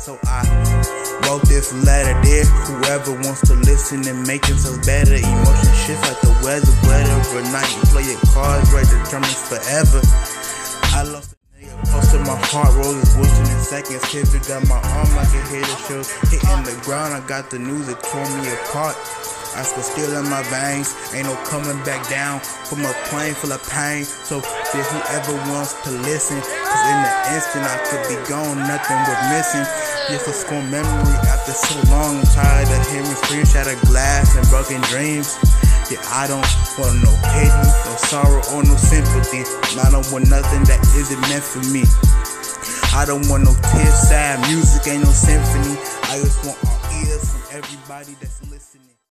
So I wrote this letter there. Whoever wants to listen and make themselves better. Emotion shift like the weather. Whatever night you play your cards right, determines forever. I lost a nigga close to my heart. Roses wilting in seconds. Pivot got my arm like a hater show. Hitting the ground, I got the news that tore me apart. I still in my veins, ain't no coming back down from a plane full of pain. So if whoever wants to listen, cause in the instant I could be gone, nothing was missing. Just a score memory after so long. I'm tired of hearing screams, shattered glass and broken dreams. Yeah, I don't want no pity, no sorrow or no sympathy. I don't want nothing that isn't meant for me. I don't want no tears, sad music, ain't no symphony. I just want all ears from everybody that's listening.